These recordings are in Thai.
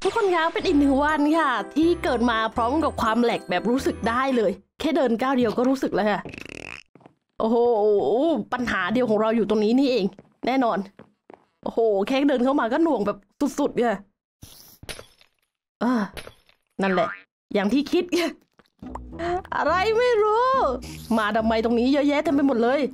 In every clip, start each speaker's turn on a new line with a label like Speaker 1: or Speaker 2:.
Speaker 1: ทุกคนคะเป็นอีกหนึ่งวันค่ะที่เกิดมาพร้อมกับความแหลกแบบรู้สึกได้เลยแค่เดินก้าวเดียวก็รู้สึกแล้วค่ะโอ้โหปัญหาเดียวของเราอยู่ตรงนี้นี่เองแน่นอนโอ้โหแค่เดินเข้ามาก็หน่วงแบบสุดๆเนี่ยนั่นแหละอย่างที่คิดอะไรไม่รู้มาทำไมตรงนี้เยอะแยะเต็มไปหมดเลย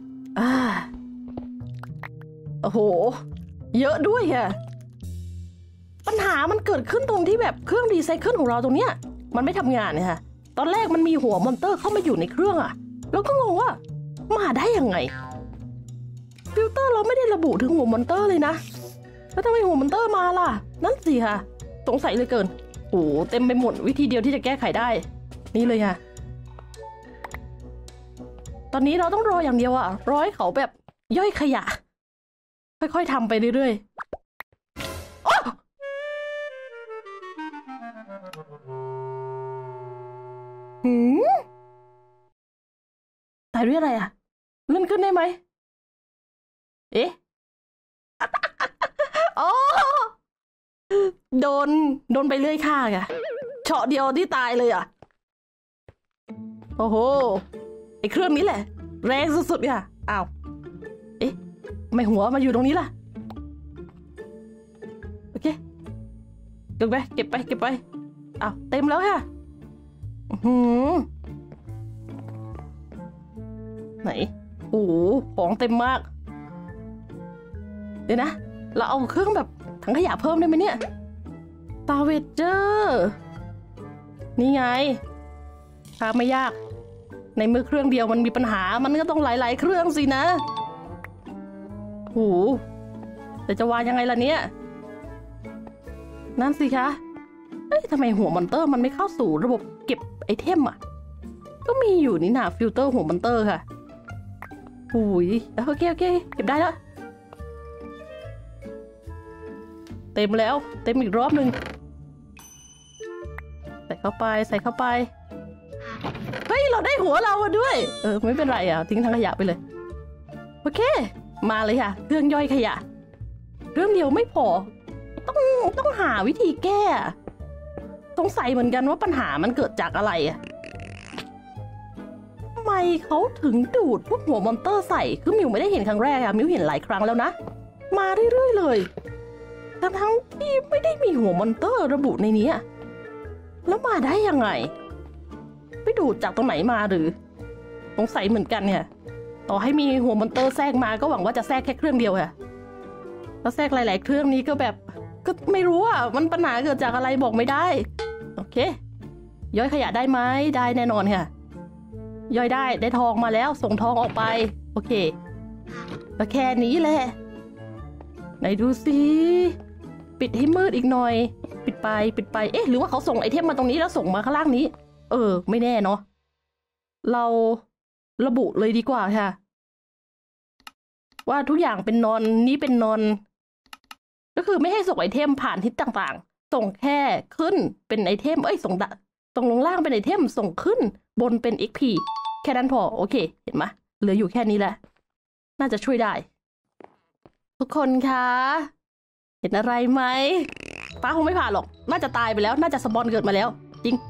Speaker 1: โอ้โหเยอะด้วยค่ะปัญหามันเกิดขึ้นตรงที่แบบเครื่องรีไซเคิลของเราตรงเนี้ยมันไม่ทำงานเนี่ยค่ะตอนแรกมันมีหัวมอนเตอร์เข้ามาอยู่ในเครื่องอะแล้วก็งงว่ามาได้ยังไงฟิลเตอร์เราไม่ได้ระบุถึงหัวมอนเตอร์เลยนะแล้วทำไมหัวมอนเตอร์มาล่ะนั่นสิค่ะสงสัยเลยเกินโอ้เต็มไปหมดวิธีเดียวที่จะแก้ไขได้นี่เลยค่ะตอนนี้เราต้องรออย่างเดียวอะรอให้เขาแบบย่อยขยะค่อยๆทำไปเรื่อยๆตายด้วยอะไรอะเลื่อนขึ้นได้ไหมเอ๊ะอ๋อโดนไปเรื่อยค่ะเฉาะเดียวที่ตายเลยอะโอ้โหไอเครื่องนี้แหละแรงสุดๆค่ะอ้าวเอ๊ะไม่หัวมาอยู่ตรงนี้ล่ะโอเคเก็บไปอ้าวเต็มแล้วค่ะไหนโอ้โหของเต็มมากเดี๋ยวนะเราเอาเครื่องแบบถังขยะเพิ่มได้ไหมเนี่ยตาเวจเจอร์นี่ไงทำไม่ยากในมือเครื่องเดียวมันมีปัญหามันก็ต้องหลายๆเครื่องสินะโอ้โหแต่จะวางยังไงล่ะเนี่ยนั่นสิคะเอ้ยทำไมหัวมอนเตอร์มันไม่เข้าสู่ระบบเก็บไอเทมอ่ะก็มีอยู่นี่นะฟิลเตอร์หัวมอนเตอร์ค่ะโอ้ยโอเคเก็บได้แล้วเต็มแล้วเต็มอีกรอบหนึ่งใส่เข้าไปเฮ้ยเราได้หัวเราด้วยไม่เป็นไรอ่ะทิ้งทั้งขยะไปเลยโอเคมาเลยค่ะเครื่องย่อยขยะเรื่องเดียวไม่พอต้องหาวิธีแก้สงสัยเหมือนกันว่าปัญหามันเกิดจากอะไรอ่ะทำไมเขาถึงดูดพวกหัวมอนเตอร์ใส่คือมิวไม่ได้เห็นครั้งแรกอะมิวเห็นหลายครั้งแล้วนะมาเรื่อยๆเลยทั้งที่ไม่ได้มีหัวมอนเตอร์ระบุในนี้แล้วมาได้ยังไงไปดูดจากตรงไหนมาหรือสงสัยเหมือนกันเนี่ยต่อให้มีหัวมอนเตอร์แทรกมาก็หวังว่าจะแทรกแค่เครื่องเดียวค่ะแล้วแทรกหลายๆเครื่องนี้ก็แบบก็ไม่รู้อ่ะมันปัญหาเกิดจากอะไรบอกไม่ได้โอเคย่อยขยะได้ไหมได้แน่นอนค่ะย่อยได้ทองมาแล้วส่งทองออกไปโอเคก็แค่นี้แหละไหนดูสิปิดให้มืดอีกหน่อยปิดไปเอ๊ะหรือว่าเขาส่งไอเทมมาตรงนี้แล้วส่งมาข้างล่างนี้ไม่แน่เนาะเราระบุเลยดีกว่าค่ะว่าทุกอย่างเป็นนอนนี้เป็นนอนก็คือไม่ให้ส่งไอเทมผ่านทิศต่างๆส่งแค่ขึ้นเป็นไอเทมส่งลงล่างเป็นไอเทมส่งขึ้นบนเป็น XP แค่นั้นพอโอเคเห็นไหมเหลืออยู่แค่นี้แหละน่าจะช่วยได้ทุกคนคะเห็นอะไรไหมป้าคงไม่ผ่านหรอกน่าจะตายไปแล้วน่าจะสปอนเกิดมาแล้วจริง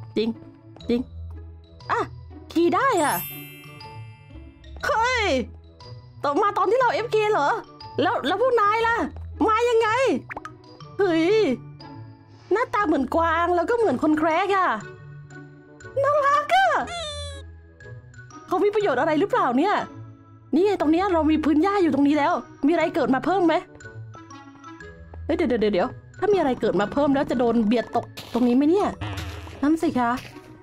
Speaker 1: ขี่ได้อ่ะเฮ้ยต่อมาตอนที่เรา FK เหรอแล้วพวกนายล่ะมายังไงเฮ้ยหน้าตาเหมือนกวางแล้วก็เหมือนคนแคร์ค่ะน่ารักอ่ะเขามีประโยชน์อะไรหรือเปล่าเนี่ยนี่ไงตรงนี้เรามีพื้นหญ้าอยู่ตรงนี้แล้วมีอะไรเกิดมาเพิ่มไหมเฮ้ยเดี๋ยวถ้ามีอะไรเกิดมาเพิ่มแล้วจะโดนเบียดตกตรงนี้ไหมเนี่ยนั่นสิคะ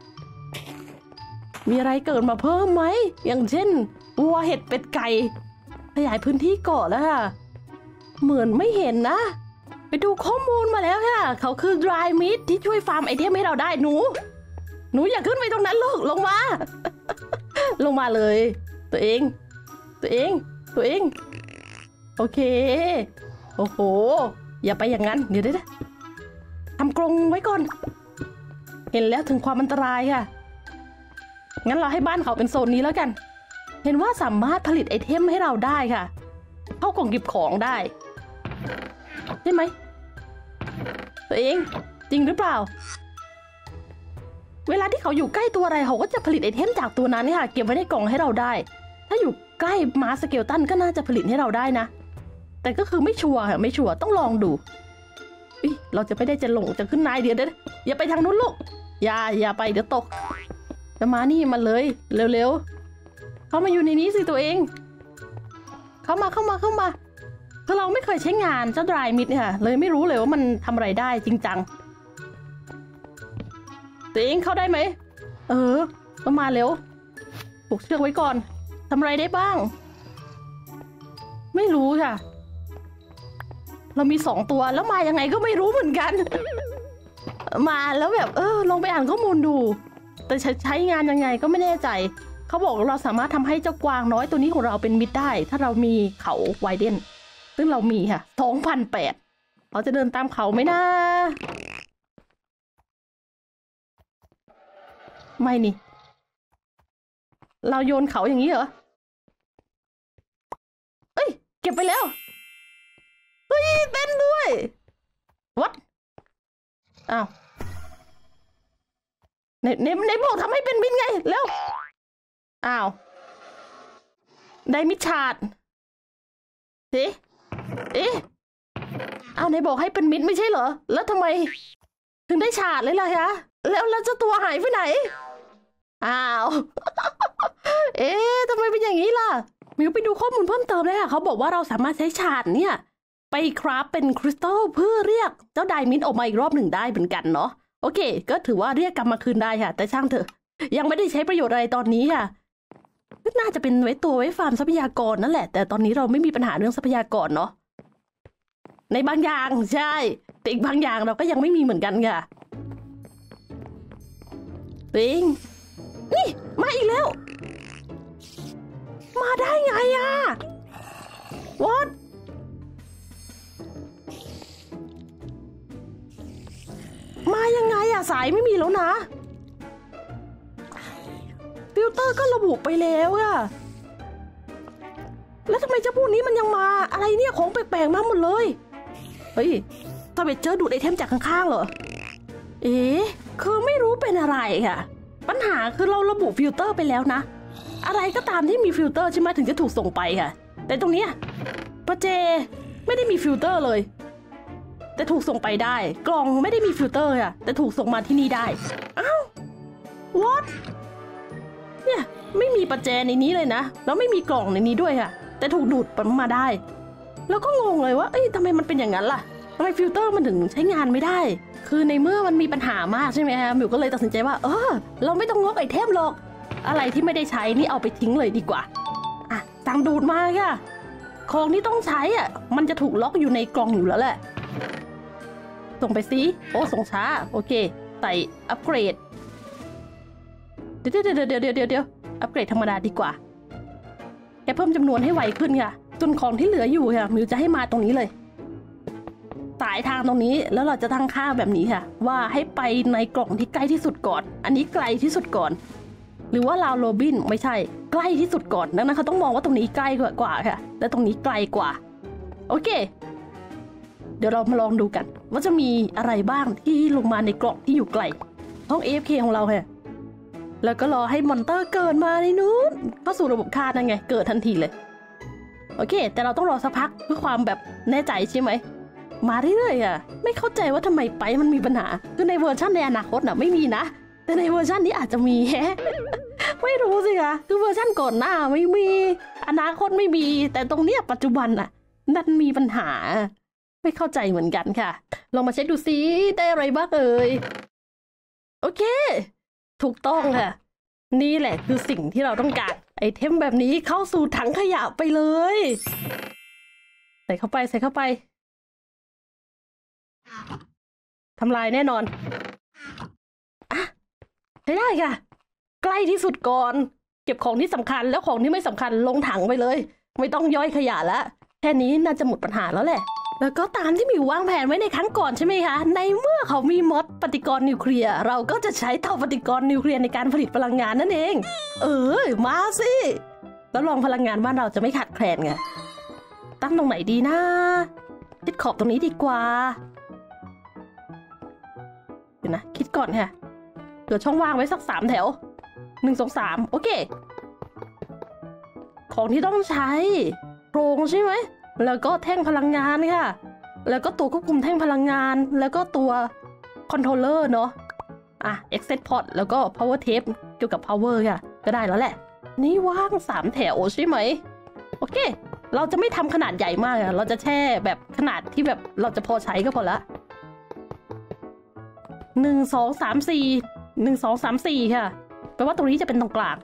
Speaker 1: มีอะไรเกิดมาเพิ่มไหมอย่างเช่นวัวเห็ดเป็ดไก่ขยายพื้นที่เกาะแล้วค่ะเหมือนไม่เห็นนะไปดูข้อมูลมาแล้วค่ะเขาคือ dry meat ที่ช่วยฟาร์มไอเทมให้เราได้หนูอย่าขึ้นไปตรงนั้นลูกลงมา ลงมาเลยตัวเองโอเคโอ้โหอย่าไปอย่างนั้นเดี๋ยวทำกรงไว้ก่อนเห็นแล้วถึงความอันตรายค่ะงั้นเราให้บ้านเขาเป็นโซนนี้แล้วกันเห็นว่าสามารถผลิตไอเทมให้เราได้ค่ะเข้ากล่องเก็บของได้ใช่ไหมตัวเองจริงหรือเปล่าเวลาที่เขาอยู่ใกล้ตัวอะไรเขาก็จะผลิตไอเทมจากตัวนั้นค่ะเก็บไว้ในกล่องให้เราได้ถ้าอยู่ใกล้ม้าสเกลตันก็น่าจะผลิตให้เราได้นะแต่ก็คือไม่ชัวร์ค่ะไม่ชัวร์ต้องลองดูเราจะไม่ได้จะหลงจะขึ้นนายเดี๋ยวอย่าไปทางนู้นลูกอย่าไปเดี๋ยวตกจะมานี่มาเลยเร็วๆเขามาอยู่ในนี้สิตัวเองเข้ามาคือเราไม่เคยใช้งานเจ้าดรายมิดเนี่ยเลยไม่รู้เลยว่ามันทำอะไรได้จริงจังตัวเองเข้าได้ไหมมาเร็วผูกเชือกไว้ก่อนทำอะไรได้บ้างไม่รู้ค่ะเรามี2 ตัวแล้วมายังไงก็ไม่รู้เหมือนกันมาแล้วแบบลองไปอ่านข้อมูลดูแต่ใช้งานยังไงก็ไม่แน่ใจเขาบอกเราสามารถทำให้เจ้ากวางน้อยตัวนี้ของเราเป็นมิตรได้ถ้าเรามีเขาไวเดนซึ่งเรามีค่ะ2,800เราจะเดินตามเขาไหมนะไม่นี่เราโยนเขาอย่างนี้เหรอเก็บไปแล้วเต้นด้วยวัดอ้าวในบอกทำให้เป็นมิตรไงแล้วอ้าวได้มิตรชาดอ้าวในบอกให้เป็นมิตรไม่ใช่เหรอแล้วทำไมถึงได้ชาดเลยล่ะคะแล้วเจ้าตัวหายไปไหนอ้าวทำไมเป็นอย่างนี้ล่ะมิวไปดูข้อมูลเพิ่มเติมเลยค่ะเขาบอกว่าเราสามารถใช้ชาดเนี่ยไปคราฟเป็นคริสตัลเพื่อเรียกเจ้าไดมินออกมาอีกรอบหนึ่งได้เหมือนกันเนาะโอเคก็ถือว่าเรียกกลับมาคืนได้ค่ะแต่ช่างเถอะยังไม่ได้ใช้ประโยชน์อะไรตอนนี้ค่ะน่าจะเป็นไว้ฟาร์มทรัพยากรนั่นแหละแต่ตอนนี้เราไม่มีปัญหาเรื่องทรัพยากรเนาะในบางอย่างใช่แต่อีกบางอย่างเราก็ยังไม่มีเหมือนกันค่ะติงนี่มาอีกแล้วมาได้ไงอะWhatมายังไงอะสายไม่มีแล้วนะฟิลเตอร์ก็ระบุไปแล้วอะแล้วทำไมเจ้าพวกนี้มันยังมาอะไรเนี่ยของแปลกๆมาหมดเลยเฮ้ยตาเบ็ดเจอดูดไอเทมจากข้างๆเหรอคือไม่รู้เป็นอะไรค่ะปัญหาคือเราระบุฟิลเตอร์ไปแล้วนะอะไรก็ตามที่มีฟิลเตอร์ใช่ไหมถึงจะถูกส่งไปค่ะแต่ตรงเนี้ยประเจไม่ได้มีฟิลเตอร์เลยแต่ถูกส่งไปได้กล่องไม่ได้มีฟิลเตอร์ค่ะแต่ถูกส่งมาที่นี่ได้อ้าว what เนี่ยไม่มีประแจในนี้เลยนะแล้วไม่มีกล่องในนี้ด้วยค่ะแต่ถูกดูดมาได้แล้วก็งงเลยว่าทำไมมันเป็นอย่างนั้นล่ะทำไมฟิลเตอร์มันถึงใช้งานไม่ได้คือในเมื่อมันมีปัญหามากใช่ไหมคะมิวก็เลยตัดสินใจว่าเราไม่ต้องงกไอเทมหรอกอะไรที่ไม่ได้ใช้นี่เอาไปทิ้งเลยดีกว่าสั่งดูดมาค่ะของที่ต้องใช้มันจะถูกล็อกอยู่ในกล่องอยู่แล้วแหละส่งไปสิส่งช้าโอเคใส่อัปเกรดเดี๋ยวอัปเกรดธรรมดาดีกว่าแค่เพิ่มจำนวนให้ไวขึ้นค่ะส่วนของที่เหลืออยู่ค่ะมิวจะให้มาตรงนี้เลยสายทางตรงนี้แล้วเราจะตั้งค่าแบบนี้ค่ะว่าให้ไปในกล่องที่ใกล้ที่สุดก่อนอันนี้ไกลที่สุดก่อนหรือว่าลาวโรบินไม่ใช่ใกล้ที่สุดก่อนดังนั้นเขาต้องมองว่าตรงนี้ใกล้กว่าค่ะและตรงนี้ไกลกว่าโอเคเดี๋ยวเรามาลองดูกันว่าจะมีอะไรบ้างที่ลงมาในกล่องที่อยู่ไกลห้อง AFK ของเราค่ะแล้วก็รอให้มอนเตอร์เกิดมาในนู้นเข้าสู่ระบบคาดนั่นไงเกิดทันทีเลยโอเคแต่เราต้องรอสักพักเพื่อความแบบแน่ใจใช่ไหมมาเรื่อยๆไม่เข้าใจว่าทำไมไปมันมีปัญหาคือในเวอร์ชันในอนาคตไม่มีนะแต่ในเวอร์ชันนี้อาจจะมี ไม่รู้สิคะคือเวอร์ชันก่อนหน้าไม่มีอนาคตไม่มีแต่ตรงเนี้ยปัจจุบันนั่นมีปัญหาไม่เข้าใจเหมือนกันค่ะลองมาเช็คดูซิได้อะไรบ้างโอเคถูกต้องค่ะนี่แหละคือสิ่งที่เราต้องการไอเทมแบบนี้เข้าสู่ถังขยะไปเลยใส่เข้าไปทำลายแน่นอนใช้ได้ค่ะใกล้ที่สุดก่อนเก็บของที่สำคัญแล้วของที่ไม่สำคัญลงถังไปเลยไม่ต้องย่อยขยะแล้วแค่นี้น่าจะหมดปัญหาแล้วแหละแล้วก็ตามที่มิววางแผนไว้ในครั้งก่อนใช่ไหมคะในเมื่อเขามีมอดปฏิกรณ์นิวเคลียร์เราก็จะใช้เตาปฏิกรณ์นิวเคลียร์ในการผลิตพลังงานนั่นเองมาสิแล้วลองพลังงานบ้านเราจะไม่ขาดแคลนไงตั้งตรงไหนดีนะติดขอบตรงนี้ดีกว่าดี๋ยวนะคิดก่อนค่ะเหลือช่องว่างไว้สัก3 แถว1 2 3โอเคของที่ต้องใช้โครงใช่ไหมแล้วก็แท่งพลังงานค่ะแล้วก็ตัวควบคุมแท่งพลังงานแล้วก็ตัวคอนโทรลเลอร์เนาะExit Port แล้วก็ Power Tape เกี่ยวกับ Power ค่ะก็ได้แล้วแหละนี่ว่าง3 แถวใช่ไหมโอเคเราจะไม่ทำขนาดใหญ่มากเราจะแช่แบบขนาดที่แบบเราจะพอใช้ก็พอละ1 2 3 4 1 2 3 4ค่ะแปลว่าตรงนี้จะเป็นตรงกลาง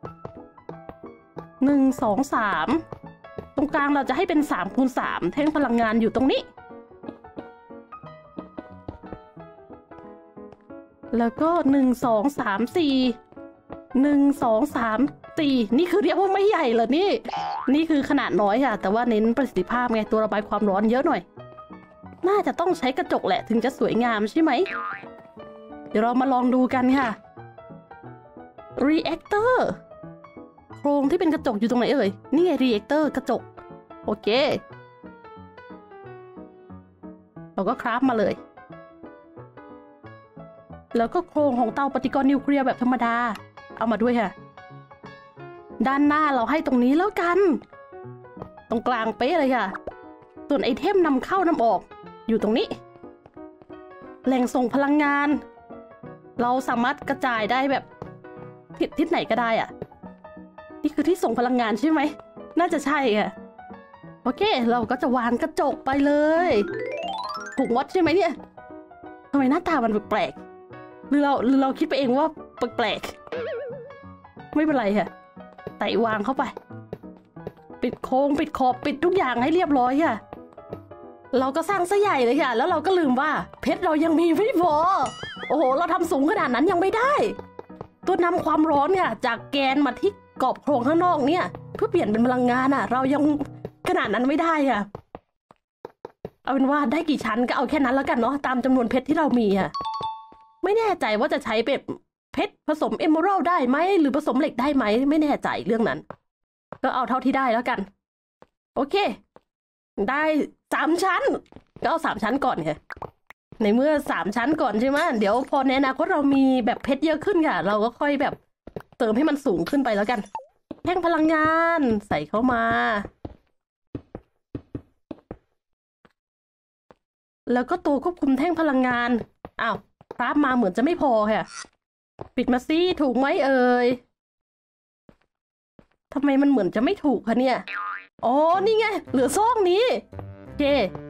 Speaker 1: 1 2 3ตรงกลางเราจะให้เป็น3 คูณ 3แท่งพลังงานอยู่ตรงนี้แล้วก็1 2 3 4 1 2 3 4นี่คือเรียกว่าไม่ใหญ่เหรอนี่คือขนาดน้อยค่ะแต่ว่าเน้นประสิทธิภาพไงตัวระบายความร้อนเยอะหน่อยน่าจะต้องใช้กระจกแหละถึงจะสวยงามใช่ไหมเดี๋ยวเรามาลองดูกันค่ะ Reactor โครงที่เป็นกระจกอยู่ตรงไหนเอ่ยนี่ไง Reactor กระจกโอเคเราก็คราฟมาเลยแล้วก็โครงของเตาปฏิกรณ์นิวเคลียร์แบบธรรมดาเอามาด้วยค่ะด้านหน้าเราให้ตรงนี้แล้วกันตรงกลางเป๊ะเลยค่ะส่วนไอเทมนำเข้านำออกอยู่ตรงนี้แหล่งส่งพลังงานเราสามารถกระจายได้แบบทิศไหนก็ได้อะนี่คือที่ส่งพลังงานใช่ไหมน่าจะใช่ค่ะโอเคเราก็จะวางกระจกไปเลยถูกวัดใช่ไหมเนี่ยทำไมหน้าตามันแปลกหรือเราคิดไปเองว่าแปลกไม่เป็นไรค่ะใส่วางเข้าไปปิดโค้งปิดขอบปิดทุกอย่างให้เรียบร้อยค่ะเราก็สร้างซะใหญ่เลยค่ะแล้วเราก็ลืมว่าเพชรเรายังมีไม่พอโอ้โหเราทำสูงขนาดนั้นยังไม่ได้ตัวนำความร้อนค่ะจากแกนมาที่กรอบโครงข้างนอกเนี่ยเพื่อเปลี่ยนเป็นพลังงานเรายังขนาดนั้นไม่ได้ค่ะเอาเป็นว่าได้กี่ชั้นก็เอาแค่นั้นแล้วกันเนาะตามจำนวนเพชรที่เรามีไม่แน่ใจว่าจะใช้แบบเพชรผสมเอเมอรัลได้ไหมหรือผสมเหล็กได้ไหมไม่แน่ใจเรื่องนั้นก็เอาเท่าที่ได้แล้วกันโอเคได้3 ชั้นก็เอา3 ชั้นก่อนค่ะในเมื่อ3 ชั้นก่อนใช่ไหมเดี๋ยวพอในอนาคตเรามีแบบเพชรเยอะขึ้นค่ะเราก็ค่อยแบบเติมให้มันสูงขึ้นไปแล้วกันแท่งพลังงานใส่เข้ามาแล้วก็ตัวควบคุมแท่งพลังงานอ้าวคราฟมาเหมือนจะไม่พอค่ะปิดมาสิถูกไหมเอ่ยทำไมมันเหมือนจะไม่ถูกคะเนี่ยอ๋อนี่ไงเหลือซองนี้โอเค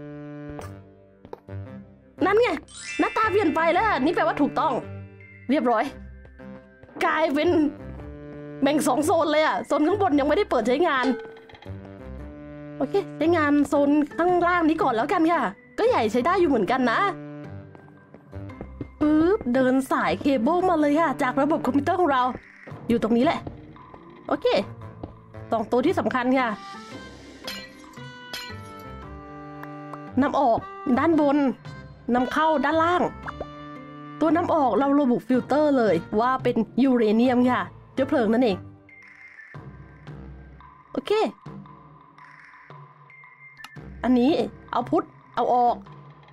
Speaker 1: นั่นไงหน้าตาเปลี่ยนไปแล้วนี่แปลว่าถูกต้องเรียบร้อยกลายเป็นแบ่ง2 โซนเลยโซนข้างบนยังไม่ได้เปิดใช้งานโอเคใช้งานโซนข้างล่างนี้ก่อนแล้วกันค่ะก็ใหญ่ใช้ได้อยู่เหมือนกันนะปึ๊บเดินสายเคเบิลมาเลยค่ะจากระบบคอมพิวเตอร์ของเราอยู่ตรงนี้แหละโอเค2 ตัวที่สำคัญค่ะนำออกด้านบนนำเข้าด้านล่างตัวนำออกเราระบุฟิลเตอร์เลยว่าเป็นยูเรเนียมค่ะเชื้อเพลิงนั่นเองโอเคอันนี้เอาพุทเอาออก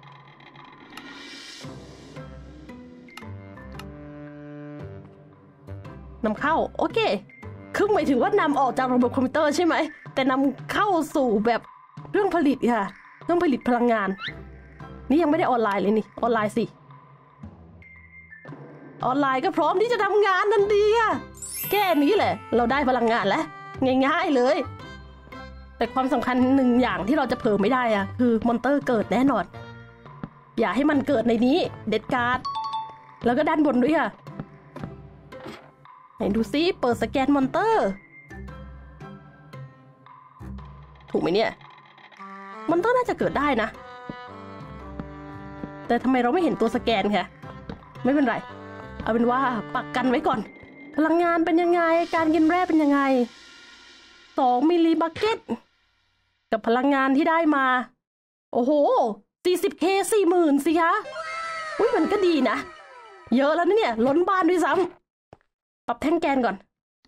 Speaker 1: นำเข้าโอเคคือหมายถึงว่านำออกจากระบบคอมพิวเตอร์ใช่ไหมแต่นำเข้าสู่แบบเครื่องผลิตค่ะเครื่องผลิตพลังงานนี่ยังไม่ได้ออนไลน์เลยนี่ออนไลน์สิออนไลน์ก็พร้อมที่จะทำงานทันทีค่ะแค่นี้แหละเราได้พลังงานแล้วง่ายๆเลยแต่ความสำคัญ1 อย่างที่เราจะเผลอไม่ได้คือมอนเตอร์เกิดแน่นอนอย่าให้มันเกิดในนี้เด็ดขาดแล้วก็ด้านบนด้วยค่ะไหนดูซิเปิดสแกนมอนเตอร์ถูกไหมเนี่ยมอนเตอร์น่าจะเกิดได้นะแต่ทำไมเราไม่เห็นตัวสแกนค่ะไม่เป็นไรเอาเป็นว่าปักกันไว้ก่อนพลังงานเป็นยังไงการกินแร่เป็นยังไง2 มิลลิบักเก็ตกับพลังงานที่ได้มาโอ้โห 40K 40,000สิคะอุ้ยมันก็ดีนะเยอะแล้วนะเนี่ยล้นบ้านด้วยซ้ำปรับแท่งแกนก่อน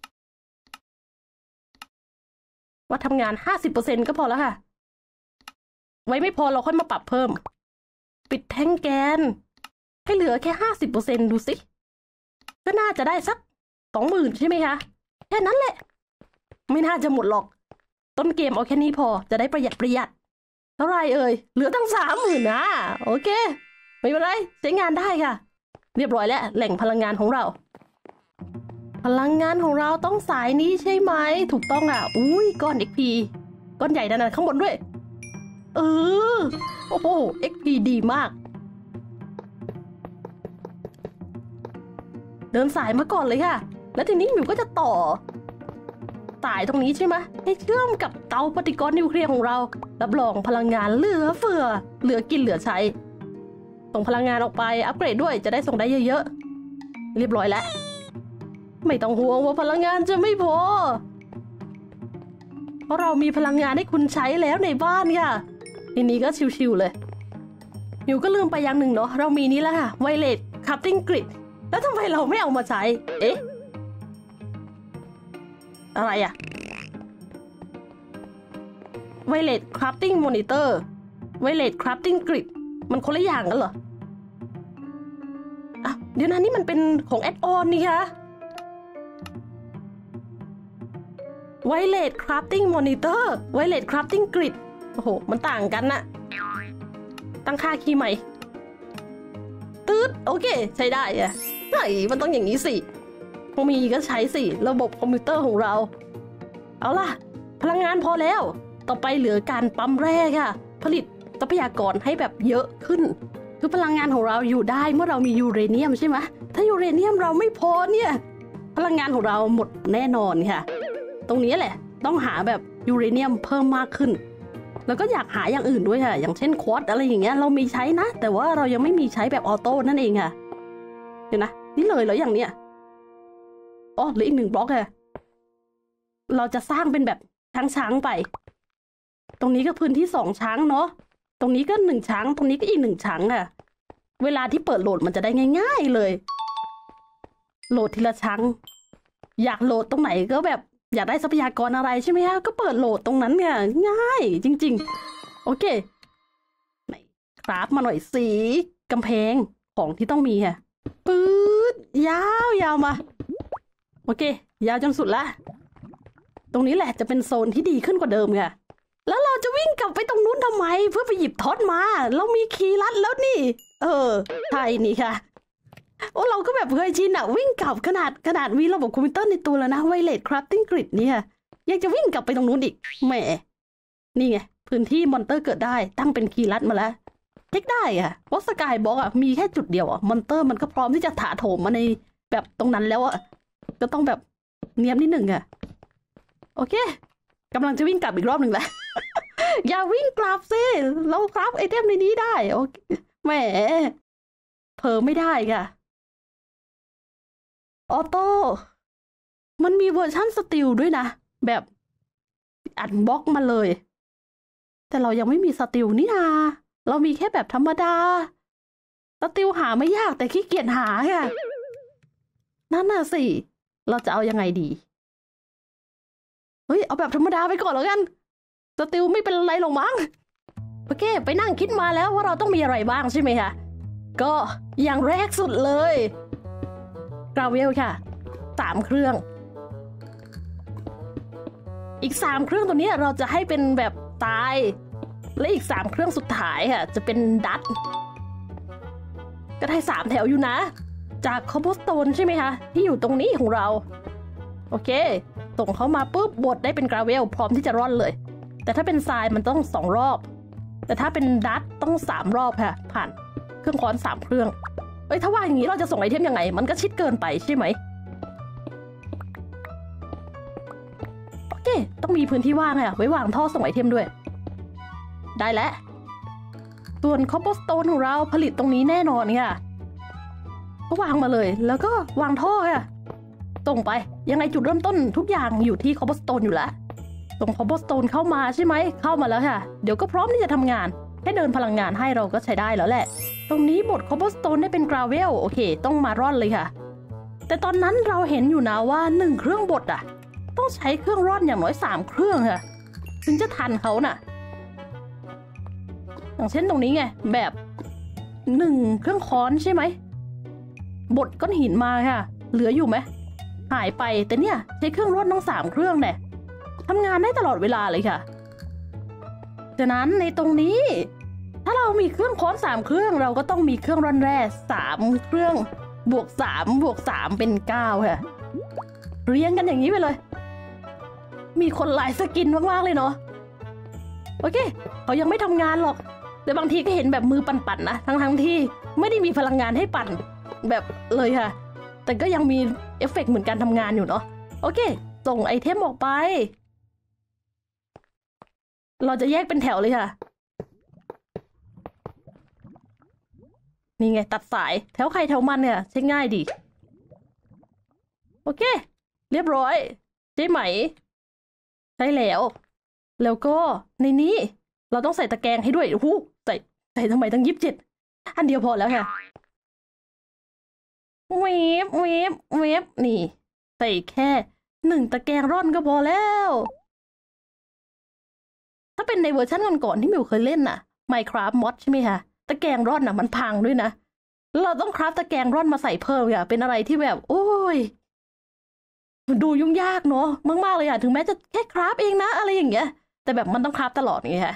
Speaker 1: ว่าทำงาน 50% ก็พอแล้วค่ะไว้ไม่พอเราค่อยมาปรับเพิ่มปิดแท่งแกนให้เหลือแค่50%ดูสิก็น่าจะได้สัก20,000ใช่ไหมคะแค่นั้นแหละไม่น่าจะหมดหรอกต้นเกมเอาแค่นี้พอจะได้ประหยัดเท่าไรเอ่ยเหลือตั้ง30,000นะโอเคไม่เป็นไรใช้งานได้ค่ะเรียบร้อยแล้วแหล่งพลังงานของเราพลังงานของเราต้องสายนี้ใช่ไหมถูกต้องอ่ะอุ้ยก้อน XP ก้อนใหญ่นั่นนะข้างบนด้วยโอ้โห XP ดีมากเดินสายมาก่อนเลยค่ะแล้วทีนี้หมิวก็จะต่อสายตรงนี้ใช่ไหมให้เชื่อมกับเตาปฏิกรณ์นิวเคลียร์ของเรารับรองพลังงานเหลือเฟือเหลือกินเหลือใช้ส่งพลังงานออกไปอัปเกรดด้วยจะได้ส่งได้เยอะๆเรียบร้อยแล้วไม่ต้องห่วงว่าพลังงานจะไม่พอเพราะเรามีพลังงานให้คุณใช้แล้วในบ้านค่ะทีนี้ก็ชิวๆเลยมิวก็ลืมไปอย่างหนึ่งเนาะเรามีนี้แล้วค่ะไวเลสคัพติ้งกริดแล้วทำไมเราไม่เอามาใช้เอ๊ะอะไรอะไวเลสคราฟติ้งมอนิเตอร์ไวเลสคราฟติ้งกริดมันคนละอย่างกันเหรออ่ะเดี๋ยวนะนี่มันเป็นของแอดออนนี่คะไวเลสคราฟติ้งมอนิเตอร์ไวเลสคราฟติ้งกริดโอ้โหมันต่างกันนะตั้งค่าคีย์ใหม่ตืดโอเคใช้ได้อะไหนมันต้องอย่างนี้สิพอมีก็ใช้สิระบบคอมพิวเตอร์ของเราเอาล่ะพลังงานพอแล้วต่อไปเหลือการปั๊มแร่ค่ะผลิตทรัพยากรให้แบบเยอะขึ้นคือพลังงานของเราอยู่ได้เมื่อเรามียูเรเนียมใช่ไหมถ้ายูเรเนียมเราไม่พอเนี่ยพลังงานของเราหมดแน่นอนค่ะตรงนี้แหละต้องหาแบบยูเรเนียมเพิ่มมากขึ้นแล้วก็อยากหาอย่างอื่นด้วยค่ะอย่างเช่นควอตอะไรอย่างเงี้ยเรามีใช้นะแต่ว่าเรายังไม่มีใช้แบบออโต้นั่นเองค่ะเดี๋ยวนะนี่เลยเหรออย่างเนี้ยอ๋อเหลืออีก1 บล็อกค่ะเราจะสร้างเป็นแบบช้างไปตรงนี้ก็พื้นที่2 ช้างเนาะตรงนี้ก็1 ช้างตรงนี้ก็อีก1 ช้างค่ะเวลาที่เปิดโหลดมันจะได้ง่ายๆเลยโหลดทีละช้างอยากโหลดตรงไหนก็แบบอยากได้ทรัพยากรอะไรใช่ไหมคะก็เปิดโหลดตรงนั้นเนี่ยง่ายจริงๆโอเคไหนคราฟมาหน่อยสีกำแพงของที่ต้องมีค่ะปื๊ดยาวมาโอเคยาวจนสุดละตรงนี้แหละจะเป็นโซนที่ดีขึ้นกว่าเดิมค่ะแล้วเราจะวิ่งกลับไปตรงนู้นทำไมเพื่อไปหยิบท็อตมาเรามีคีย์ลัดแล้วนี่ใช่นี่ค่ะโอ้เราก็แบบเคยชินอะวิ่งกลับขนาดมีระบบคอมพิวเตอร์ในตัวแล้วนะไวเลสคราฟติ้งกริดเนี่ยยังจะวิ่งกลับไปตรงนู้นอีกแหมนี่ไงพื้นที่มอนเตอร์เกิดได้ตั้งเป็นคีย์ลัดมาแล้วเช็คได้อะเพราะสกายบล็อกอะมีแค่จุดเดียวอะมอนเตอร์มันก็พร้อมที่จะถาโถมมาในแบบตรงนั้นแล้วอะก็ต้องแบบเนียบนิดหนึ่งอะโอเคกำลังจะวิ่งกลับอีกรอบหนึ่งแหละ อย่าวิ่งกลับสิเราคราฟไอเทมในนี้ได้โอเคแหมเผลอไม่ได้ค่ะออโต้มันมีเวอร์ชั่นสติลด้วยนะแบบอัดบล็อกมาเลยแต่เรายังไม่มีสติลนี่นาเรามีแค่แบบธรรมดาสติลหาไม่ยากแต่ขี้เกียจหาค่ะนั่นน่ะสิเราจะเอายังไงดีเฮ้ยเอาแบบธรรมดาไปก่อนแล้วกันสติลไม่เป็นไรหรอกมั้งโอเคไปนั่งคิดมาแล้วว่าเราต้องมีอะไรบ้างใช่ไหมคะก็อย่างแรกสุดเลยกราเวลค่ะ3 เครื่องอีก3 เครื่องตัวนี้เราจะให้เป็นแบบตายและอีก3 เครื่องสุดท้ายค่ะจะเป็นดัตก็ได้3 แถวอยู่นะจากคอ b สโตนใช่ไหมคะที่อยู่ตรงนี้ของเราโอเคส่งเขามาปุ๊บบดได้เป็นกราเวลพร้อมที่จะร่อนเลยแต่ถ้าเป็นทรายมันต้อง2 รอบแต่ถ้าเป็นดัตต้อง3 รอบค่ะผ่านเครื่องค้อน3 เครื่องถ้าว่าอย่างนี้เราจะส่งไอเทมยังไงมันก็ชิดเกินไปใช่ไหมโอเคต้องมีพื้นที่ว่างค่ะไว้วางท่อส่งไอเทมด้วยได้แล้วส่วนคอ b สโตนของเราผลิตตรงนี้แน่นอนค่ะก็วางมาเลยแล้วก็วางท่อค่ะส่งไปยังไงจุดเริ่มต้นทุกอย่างอยู่ที่คอ b สโตนอยู่แล้วส่งคอ b สโตนเข้ามาใช่ไหมเข้ามาแล้วค่ะเดี๋ยวก็พร้อมที่จะทำงานแค่เดินพลังงานให้เราก็ใช้ได้แล้วแหละตรงนี้บดคอ b สโตนได้เป็นกราเวลโอเคต้องมาร่อนเลยค่ะแต่ตอนนั้นเราเห็นอยู่นะว่า1 เครื่องบดอะต้องใช้เครื่องร่อนอย่างน้อย3 เครื่องค่ะถึงจะทันเขาน่ะอย่างเช่นตรงนี้ไงแบบ 1 เครื่องค้อนใช่ไหมบดก้อนหินมาค่ะเหลืออยู่ไหมหายไปแต่เนี่ยใช้เครื่องร่อนทั้ง3 เครื่องเนี่ยทำงานได้ตลอดเวลาเลยค่ะฉะนั้นในตรงนี้ถ้าเรามีเครื่องค้อน3 เครื่องเราก็ต้องมีเครื่องร่อนแร่3 เครื่องบวก3บวก3เป็น9ค่ะเรียงกันอย่างนี้ไปเลยมีคนหลายสกินมากๆเลยเนาะโอเคเขายังไม่ทำงานหรอกแต่บางทีก็เห็นแบบมือปั่นๆนะทั้งที่ไม่ได้มีพลังงานให้ปั่นแบบเลยค่ะแต่ก็ยังมีเอฟเฟกต์เหมือนการทำงานอยู่เนาะโอเคส่งไอเทมออกไปเราจะแยกเป็นแถวเลยค่ะนี่ไงตัดสายแถวใครแถวมันเนี่ยใช้ง่ายดีโอเคเรียบร้อยใช่ไหมใช่แล้วก็ในนี้เราต้องใส่ตะแกรงให้ด้วยโอ้โหใส่ทำไมตั้ง27อันเดียวพอแล้วค่ะเวฟนี่ใส่แค่1 ตะแกรงร่อนก็พอแล้วถ้าเป็นในเวอร์ชันก่อนๆที่มิวเคยเล่นน่ะ Minecraft Mod ใช่ไหมคะตะแกรงร่อนน่ะมันพังด้วยนะเราต้องคราฟตะแกรงร่อนมาใส่เพิ่มค่ะเป็นอะไรที่แบบโอ้ยดูยุ่งยากเนาะมากๆเลยอะถึงแม้จะแค่คราฟเองนะอะไรอย่างเงี้ยแต่แบบมันต้องคราฟตลอดไงค่ะ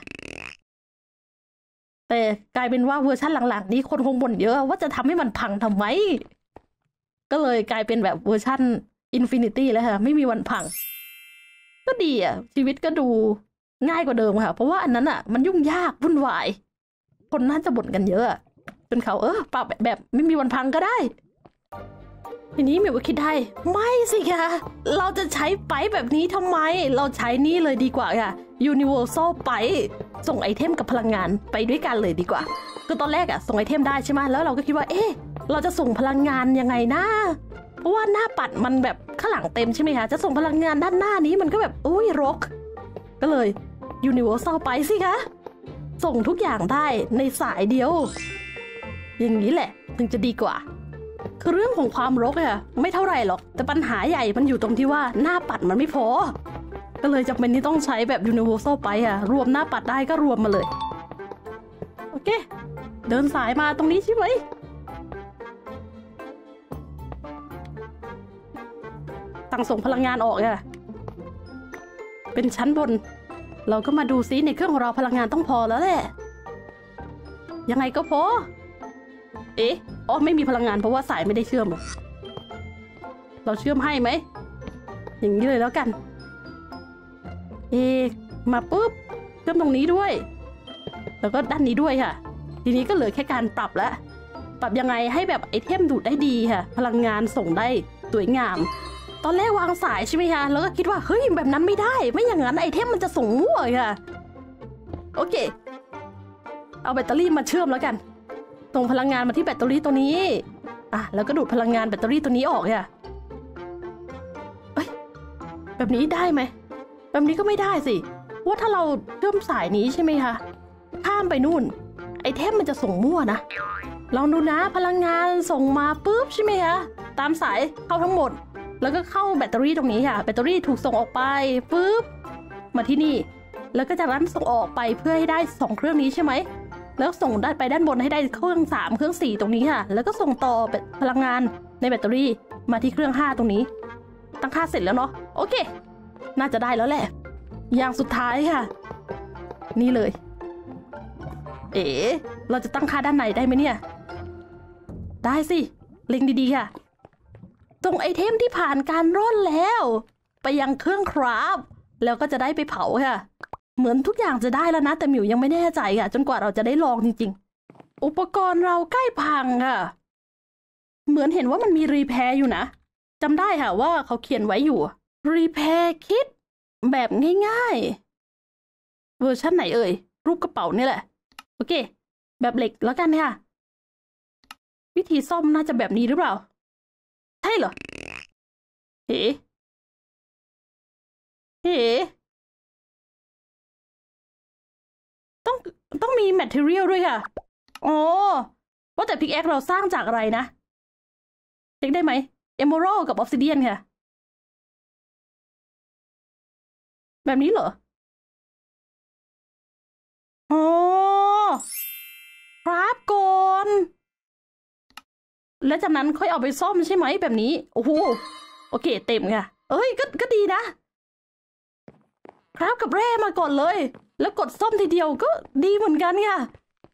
Speaker 1: แต่กลายเป็นว่าเวอร์ชันหลังๆนี้คนคงบ่นเยอะว่าจะทำให้มันพังทำไมก็เลยกลายเป็นแบบเวอร์ชัน Infinity แล้วค่ะไม่มีวันพังก็ดีอ่ะชีวิตก็ดูง่ายกว่าเดิมค่ะเพราะว่าอันนั้นอ่ะมันยุ่งยากวุ่นวายคนน่าจะบ่นกันเยอะจนเขาปรับแบบไม่มีวันพังก็ได้ทีนี้มิวก็คิดได้ไม่สิคะเราจะใช้ไปแบบนี้ทำไมเราใช้นี่เลยดีกว่าค่ะ Universal ไปส่งไอเทมกับพลังงานไปด้วยกันเลยดีกว่าคือตอนแรกอะส่งไอเทมได้ใช่ไหมแล้วเราก็คิดว่าเราจะส่งพลังงานยังไงนะเพราะว่าหน้าปัดมันแบบข้างหลังเต็มใช่ไหมคะจะส่งพลังงานด้านหน้านี้มันก็แบบรกก็เลย Universal ไปสิคะส่งทุกอย่างได้ในสายเดียวอย่างนี้แหละถึงจะดีกว่าคือเรื่องของความรกอะไม่เท่าไหร่หรอกแต่ปัญหาใหญ่มันอยู่ตรงที่ว่าหน้าปัดมันไม่พอก็เลยจำเป็นที่ต้องใช้แบบ Universal ไปอะรวมหน้าปัดได้ก็รวมมาเลยโอเคเดินสายมาตรงนี้ใช่ไหมสั่งส่งพลังงานออกอะเป็นชั้นบนเราก็มาดูซิในเครื่องของเราพลังงานต้องพอแล้วแหละยังไงก็พอไม่มีพลังงานเพราะว่าสายไม่ได้เชื่อมเราเชื่อมให้ไหมอย่างนี้เลยแล้วกันมาปุ๊บเชื่อมตรงนี้ด้วยแล้วก็ด้านนี้ด้วยค่ะทีนี้ก็เหลือแค่การปรับแล้วปรับยังไงให้แบบไอเทมดูดได้ดีค่ะพลังงานส่งได้สวยงามตอนแรกวางสายใช่ไหมคะแล้วก็คิดว่าเฮ้ยแบบนั้นไม่ได้ไม่อย่างนั้นไอเทมมันจะส่งมั่วค่ะโอเคเอาแบตเตอรี่มาเชื่อมแล้วกันส่งพลังงานมาที่แบตเตอรี่ตัวนี้แล้วก็ดูดพลังงานแบตเตอรี่ตัวนี้ออกค่ะแบบนี้ได้ไหมแบบนี้ก็ไม่ได้สิว่าถ้าเราเชื่อมสายนี้ใช่ไหมคะข้ามไปนู่นไอเทมมันจะส่งมั่วนะลองดูนะพลังงานส่งมาปุ๊บใช่ไหมคะตามสายเข้าทั้งหมดแล้วก็เข้าแบตเตอรี่ตรงนี้ค่ะแบตเตอรี่ถูกส่งออกไปปุ๊บมาที่นี่แล้วก็จากนั้นส่งออกไปเพื่อให้ได้2 เครื่องนี้ใช่ไหมแล้วส่งได้ไปด้านบนให้ได้เครื่อง3 เครื่อง4ตรงนี้ค่ะแล้วก็ส่งต่อพลังงานในแบตเตอรี่มาที่เครื่อง5ตรงนี้ตั้งค่าเสร็จแล้วเนาะโอเคน่าจะได้แล้วแหละอย่างสุดท้ายค่ะนี่เลยเราจะตั้งค่าด้านไหนได้ไหมเนี่ยได้สิเล็งดีๆค่ะส่งไอเทมที่ผ่านการร่อนแล้วไปยังเครื่องคราฟแล้วก็จะได้ไปเผาค่ะเหมือนทุกอย่างจะได้แล้วนะแต่หมิวยังไม่แน่ใจค่ะจนกว่าเราจะได้ลองจริงๆอุปกรณ์เราใกล้พังค่ะเหมือนเห็นว่ามันมีรีแพร์อยู่นะจำได้ค่ะว่าเขาเขียนไว้อยู่รีแพร์คิดแบบง่ายๆเวอร์ชันไหนรูปกระเป๋านี่แหละโอเคแบบเหล็กแล้วกันค่ะวิธีซ่อมน่าจะแบบนี้หรือเปล่าใช่เหรอเฮ้ต้องมี material ด้วยค่ะว่าแต่พิกแอคเราสร้างจากอะไรนะเช็คได้ไหม Emerald กับ Obsidian ค่ะแบบนี้เหรอครับก่อนแล้วจากนั้นค่อยเอาไปซ่อมใช่ไหมแบบนี้โอ้โหโอเคเต็มค่ะเอ้ยก็ดีนะครับกับแร่มาก่อนเลยแล้วกดซ่อมทีเดียวก็ดีเหมือนกันค่ะ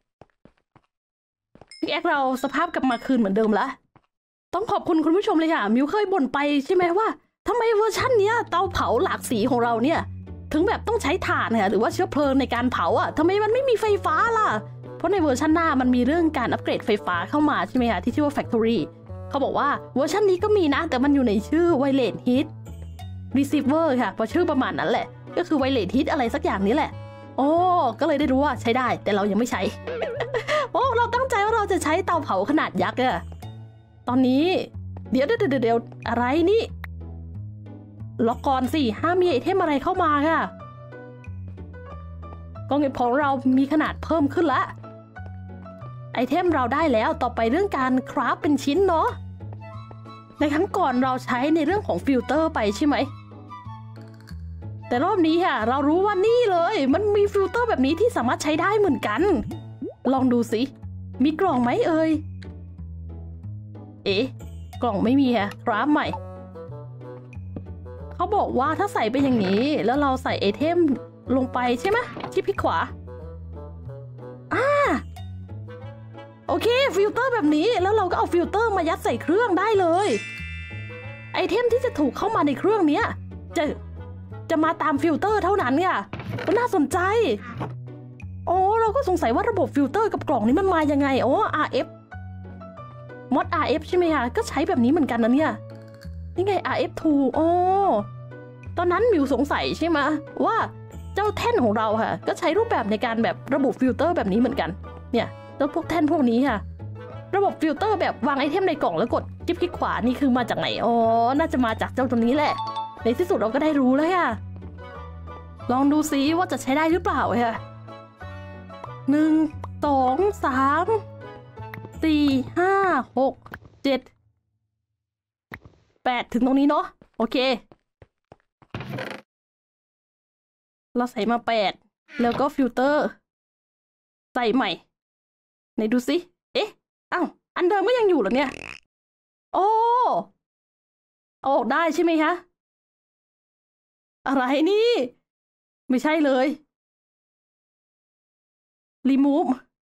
Speaker 1: พี่แอ๊กเราสภาพกลับมาคืนเหมือนเดิมละต้องขอบคุณคุณผู้ชมเลยค่ะมิวเคยบ่นไปใช่ไหมว่าทำไมเวอร์ชันเนี้ยเตาเผาหลากสีของเราเนี่ยถึงแบบต้องใช้ถ่านค่ะหรือว่าเชื้อเพลิงในการเผาอ่ะทำไมมันไม่มีไฟฟ้าล่ะเพราะในเวอร์ชันหน้ามันมีเรื่องการอัปเกรดไฟฟ้าเข้ามาใช่ไหมคะที่ชื่อว่า Factory เขาบอกว่าเวอร์ชันนี้ก็มีนะแต่มันอยู่ในชื่อ Wireless Heat Receiver ค่ะเพราะชื่อประมาณนั้นแหละก็คือ Wireless Heat อะไรสักอย่างนี้แหละโอ้ก็เลยได้รู้ว่าใช้ได้แต่เรายังไม่ใช้ โอ้เราตั้งใจว่าเราจะใช้เตาเผาขนาดยักษ์อะตอนนี้เดี๋ยวอะไรนี่ล็อกก่อนสิห้ามมีไอเทมอะไรเข้ามาค่ะกล่องเก็บของเรามีขนาดเพิ่มขึ้นละไอเทมเราได้แล้วต่อไปเรื่องการคราฟเป็นชิ้นเนาะในครั้งก่อนเราใช้ในเรื่องของฟิลเตอร์ไปใช่ไหมแต่รอบนี้ค่ะเรารู้ว่านี่เลยมันมีฟิลเตอร์แบบนี้ที่สามารถใช้ได้เหมือนกันลองดูสิมีกล่องไหมเอ่ยเอ๊ะกล่องไม่มีค่ะคราฟใหม่เขาบอกว่าถ้าใส่ไปอย่างนี้แล้วเราใส่ไอเทมลงไปใช่ไหมที่พลิกขวาโอเคฟิลเตอร์แบบนี้แล้วเราก็เอาฟิลเตอร์มายัดใส่เครื่องได้เลยไอเทมที่จะถูกเข้ามาในเครื่องนี้จะมาตามฟิลเตอร์เท่านั้นค่ะก็น่าสนใจโอ้เราก็สงสัยว่าระบบฟิลเตอร์กับกล่องนี้มันมายังไงโอ้ RF มอด RF ใช่ไหมคะก็ใช้แบบนี้เหมือนกันนะเนี่ยนี่ไง RF2 โอ้ตอนนั้นมิวสงสัยใช่ไหมว่าเจ้าแท่นของเราค่ะก็ใช้รูปแบบในการแบบระบบฟิลเตอร์แบบนี้เหมือนกันเนี่ยแล้วพวกแท่นพวกนี้ค่ะระบบฟิลเตอร์แบบวางไอเทมในกล่องแล้วกดจิ๊บคลิกขวานี่คือมาจากไหนอ๋อน่าจะมาจากเจ้าตัวนี้แหละในที่สุดเราก็ได้รู้แล้วค่ะลองดูซิว่าจะใช้ได้หรือเปล่าค่ะ1 2 3 4 5 6 7 8ถึงตรงนี้เนาะโอเคเราใส่มา8แล้วก็ฟิลเตอร์ใส่ใหม่ไหนดูสิเอ๊ะอ้าวอันเดิมก็ยังอยู่เหรอเนี่ยโอ้ออกได้ใช่ไหมคะอะไรนี่ไม่ใช่เลยremove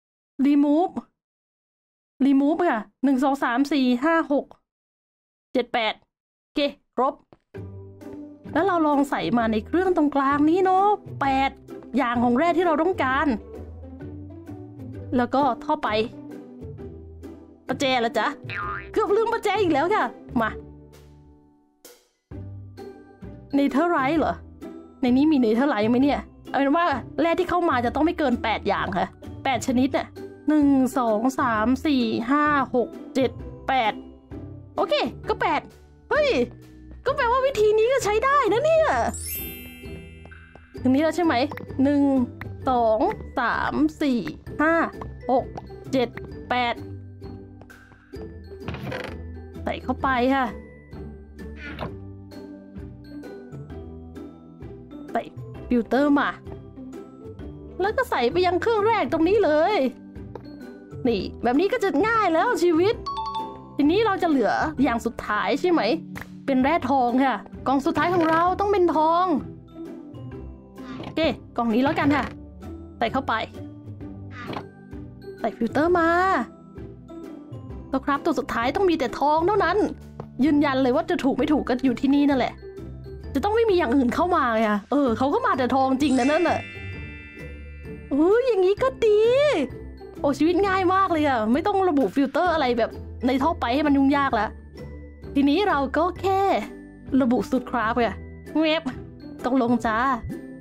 Speaker 1: ค่ะ1 2 3 4 5 6 7 8โอเคครบแล้วเราลองใส่มาในเครื่องตรงกลางนี้เนาะ8อย่างของแร่ที่เราต้องการแล้วก็ท่อไปประแจละจ๊ะเกือบลืมประแจอีกแล้วค่ะมาเนเธอร์ไรท์เหรอในนี้มีเนเธอร์ไรท์ไหมเนี่ยเอาเป็นว่าแร่ที่เข้ามาจะต้องไม่เกิน8อย่างค่ะ8ชนิดน่ะ1 2 3 4 5 6 7 8โอเคก็8เฮ้ยก็แปลว่าวิธีนี้ก็ใช้ได้นะเนี่ยถึงนี้แล้วใช่ไหม1 2 3 4 5 6 7 8ใส่เข้าไปค่ะใส่ฟิลเตอร์มาแล้วก็ใส่ไปยังเครื่องแรกตรงนี้เลยนี่แบบนี้ก็จะง่ายแล้วชีวิตทีนี้เราจะเหลืออย่างสุดท้ายใช่ไหมเป็นแร่ทองค่ะกล่องสุดท้ายของเราต้องเป็นทองโอเคกล่องนี้แล้วกันค่ะใส่เข้าไปใส่ฟิลเตอร์มาแล้วครับตัวสุดท้ายต้องมีแต่ทองเท่านั้นยืนยันเลยว่าจะถูกไม่ถูกก็อยู่ที่นี่นั่นแหละจะต้องไม่มีอย่างอื่นเข้ามาอ่ะเขาก็มาแต่ทองจริงนะนั่นน่ะอย่างนี้ก็ดีโอ้ชีวิตง่ายมากเลยอ่ะไม่ต้องระบุฟิลเตอร์อะไรแบบในท่อไปให้มันยุ่งยากแล้วทีนี้เราก็แค่ระบุสูตรคราฟอ่ะเว็บต้องลงจ้า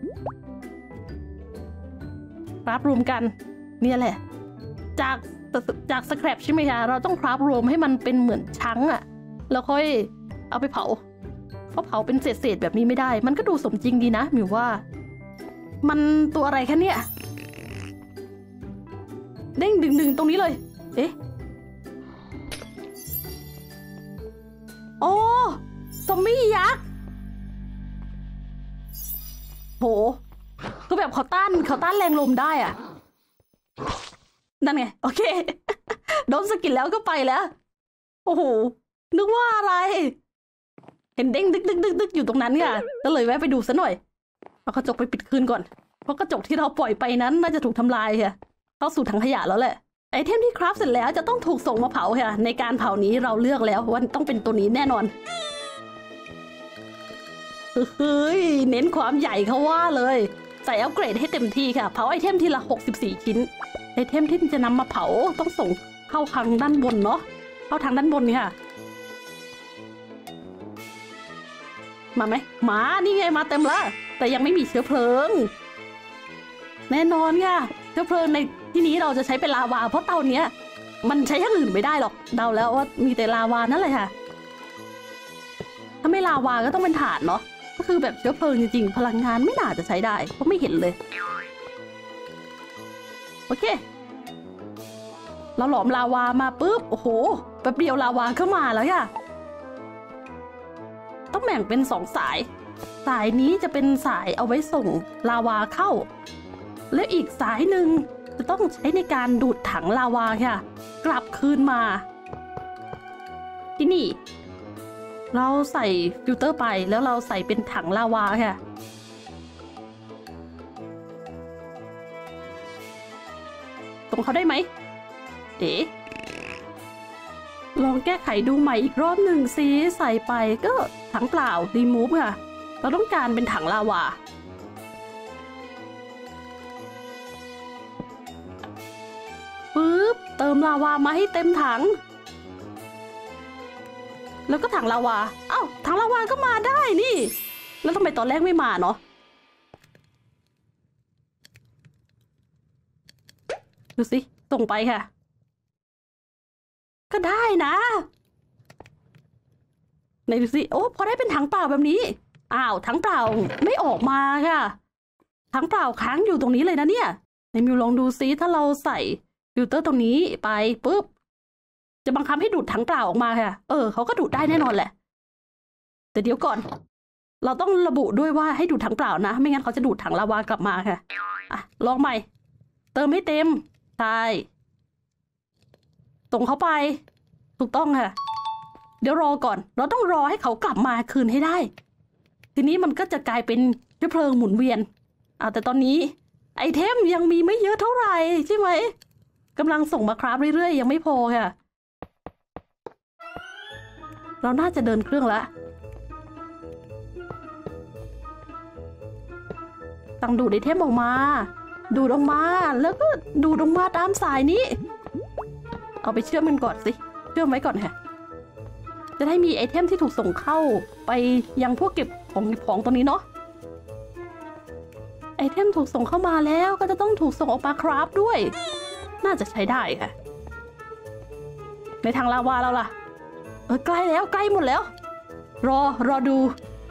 Speaker 1: คราฟรวมกันเนี่ยแหละจากสแครปใช่ไหมคะเราต้องคราฟรวมให้มันเป็นเหมือนชั้งอ่ะแล้วค่อยเอาไปเผาเพราะเผาเป็นเศษแบบนี้ไม่ได้มันก็ดูสมจริงดีนะมิวว่ามันตัวอะไรคะเนี่ยเด้งดึงตรงนี้เลยเอ๊ะโอ้ซอมบี้ยักษ์โหคือแบบเขาต้านแรงลมได้อะนั่นไงโอเค โดนสกิลแล้วก็ไปแล้วโอ้โหนึกว่าอะไรเห็นเด้งดึกอยู่ตรงนั้นค่ะก็เลยแวะไปดูซะหน่อยเอากระจกไปปิดคืนก่อนเพราะกระจกที่เราปล่อยไปนั้นน่าจะถูกทำลายค่ะเข้าสู่ถังขยะแล้วแหละไอเทมที่คราฟเสร็จแล้วจะต้องถูกส่งมาเผาค่ะในการเผานี้เราเลือกแล้วว่าต้องเป็นตัวนี้แน่นอนเฮ้ยเน้นความใหญ่เขาว่าเลยใส่อัปเกรดให้เต็มที่ค่ะเผาไอเทมทีละ64ชิ้นไอเทมที่จะนำมาเผาต้องส่งเข้าทางด้านบนเนาะเข้าทางด้านบนนี่ค่ะมาไหมมานี่ไงมาเต็มแล้วแต่ยังไม่มีเชื้อเพลิงแน่นอนค่ะเชื้อเพลิงในที่นี้เราจะใช้เป็นลาวาเพราะเตาเนี้ยมันใช้อย่างอื่นไม่ได้หรอกเดาแล้วว่ามีแต่ลาวานั่นแหละค่ะถ้าไม่ลาวาก็ต้องเป็นถ่านเนาะก็คือแบบเชื้อเพลิงจริงๆพลังงานไม่น่าจะใช้ได้เพราะไม่เห็นเลยโอเคเราหลอมลาวามาปุ๊บโอ้โหแป๊บเดียวลาวาเข้ามาแล้วค่ะต้องแบ่งเป็น2 สายสายนี้จะเป็นสายเอาไว้ส่งลาวาเข้าและอีกสายหนึ่งจะต้องใช้ในการดูดถังลาวาค่ะกลับคืนมาที่นี่เราใส่ฟิลเตอร์ไปแล้วเราใส่เป็นถังลาวาค่ะตรงเขาได้ไหมเอ๋ลองแก้ไขดูใหม่อีกรอบหนึ่งสิใส่ไปก็ถังเปล่ารีมูฟค่ะเราต้องการเป็นถังลาวาปึ๊บเติมลาวามาให้เต็มถังแล้วก็ถังลาวาเอ้าถังลาวาก็มาได้นี่แล้วทำไมตอนแรกไม่มาเนาะดูสิส่งไปค่ะก็ได้นะไหนดูสิโอ้พอได้เป็นถังเปล่าแบบนี้อ้าวถังเปล่าไม่ออกมาค่ะถังเปล่าค้างอยู่ตรงนี้เลยนะเนี่ยในมิวลองดูซิถ้าเราใส่ฟิลเตอร์ตรงนี้ไปปุ๊บจะบังคับให้ดูดถังเปล่าออกมาค่ะเขาก็ดูดได้แน่นอนแหละแต่เดี๋ยวก่อนเราต้องระบุด้วยว่าให้ดูดถังเปล่านะไม่งั้นเขาจะดูดถังลาวากลับมาค่ะอ่ะลองใหม่เติมให้เต็มใช่ส่งเขาไปถูกต้องค่ะเดี๋ยวรอก่อนเราต้องรอให้เขากลับมาคืนให้ได้ทีนี้มันก็จะกลายเป็นเชื้อเพลิงหมุนเวียนแต่ตอนนี้ไอเทมยังมีไม่เยอะเท่าไหร่ใช่ไหมกำลังส่งมาคราฟเรื่อยๆยังไม่พอค่ะเราน่าจะเดินเครื่องละตั้งดูดไอเทมออกมาดูดออกมาแล้วก็ดูดออกมาตามสายนี้เอาไปเชื่อมมันก่อนสิเชื่อมไว้ก่อนค่ะจะได้มีไอเทมที่ถูกส่งเข้าไปยังพวกเก็บของตรงนี้เนาะไอเทมถูกส่งเข้ามาแล้วก็จะต้องถูกส่งออกมาคราฟด้วยน่าจะใช้ได้ค่ะในทางลาวาเราล่ะใกล้แล้วใกล้หมดแล้วรอดู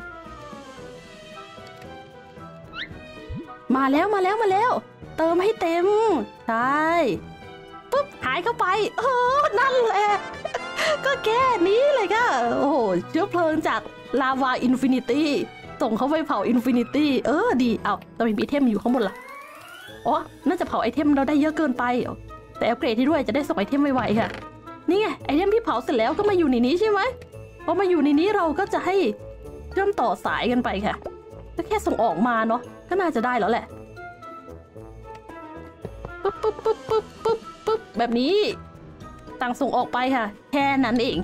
Speaker 1: มาแล้วเติมให้เต็มใช่ปุ๊บหายเข้าไปนั่นแหละก็แค่นี้เลยค่ะโอ้โหเชื้อเพลิงจากลาวาอินฟินิตี้ส่งเขาไปเผาอินฟินิตี้ดีแต่มีไอเทมอยู่ข้างบนล่ะน่าจะเผาไอเทมเราได้เยอะเกินไปแต่อัปเกรดที่ด้วยจะได้ส่งไอเทมไวๆค่ะนี่ไงไอเทมที่เผาเสร็จแล้วก็มาอยู่ในนี้ใช่ไหมพอมาอยู่ในนี้เราก็จะให้เชื่อมต่อสายกันไปค่ะก็แค่ส่งออกมาเนาะก็น่าจะได้แล้วแหละปุ๊บแบบนี้ต่างส่งออกไปค่ะแค่นั้นเอง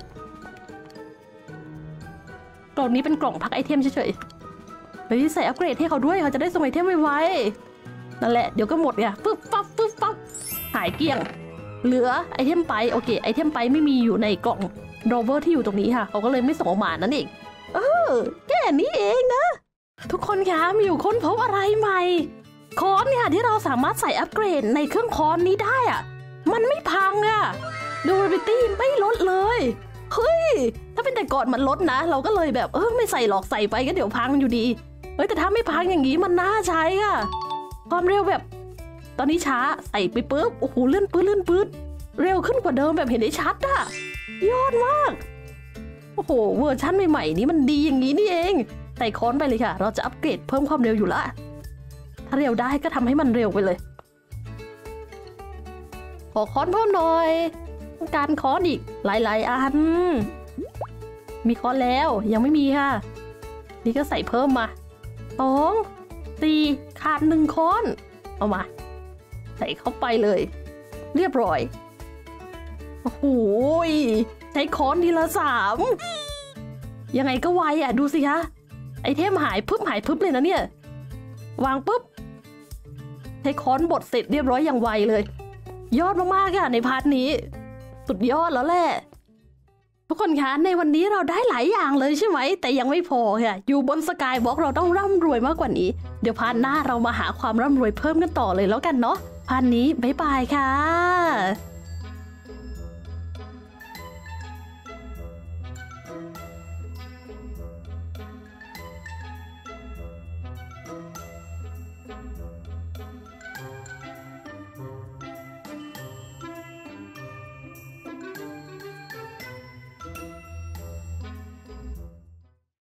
Speaker 1: กล่องนี้เป็นกล่องพักไอเทมเฉยๆเฮ้ยใส่อัปเกรดให้เขาด้วยเขาจะได้ส่งไอเทมไวๆนั่นแหละเดี๋ยวก็หมดเนี่ยปุ๊บปั๊บหายเกลี้ยงเหลือไอเทมไปโอเคไอเทมไปไม่มีอยู่ในกล่องโรเวอร์ที่อยู่ตรงนี้ค่ะเขาก็เลยไม่ส่งออกมานั่นเองแค่นี้เองนะทุกคนคะมีอยู่ค้นพบอะไรใหม่ค้อนเนี่ยที่เราสามารถใส่อัปเกรดในเครื่องค้อนนี้ได้มันไม่พังdurability ไม่ลดเลยเฮ้ยถ้าเป็นแต่ก่อนมันลดนะเราก็เลยแบบไม่ใส่หรอกใส่ไปก็เดี๋ยวพังอยู่ดีแต่ถ้าไม่พังอย่างนี้มันน่าใช้ความเร็วแบบตอนนี้ช้าใส่ไปปุ๊บโอ้โหเลื่อนปื๊ดเร็วขึ้นกว่าเดิมแบบเห็นได้ชัดยอดมากโอ้โหเวอร์ชันใหม่ๆนี้มันดีอย่างนี้นี่เองใส่ค้อนไปเลยค่ะเราจะอัปเกรดเพิ่มความเร็วอยู่ละถ้าเร็วได้ก็ทำให้มันเร็วไปเลยขอค้อนเพิ่มหน่อยต้องการค้อนอีกหลายๆอันมีค้อนแล้วยังไม่มีค่ะนี่ก็ใส่เพิ่มมา2 4ขาด1ค้อนเอามาใส่เข้าไปเลยเรียบร้อยโอ้โหใช้ค้อนทีละ3ยังไงก็ไวอ่ะดูสิคะไอเทมหายพึบเลยนะเนี่ยวางปุ๊บใช้ค้อนบดเสร็จเรียบร้อยอย่างไวเลยยอดมากๆค่ะในพาร์ทนี้สุดยอดแล้วแหละทุกคนคะในวันนี้เราได้หลายอย่างเลยใช่ไหมแต่ยังไม่พอค่ะอยู่บนสกายบล็อกเราต้องร่ำรวยมากกว่านี้เดี๋ยวพาร์ทหน้าเรามาหาความร่ำรวยเพิ่มกันต่อเลยแล้วกันเนาะพาร์ทนี้บ๊ายบายค่ะ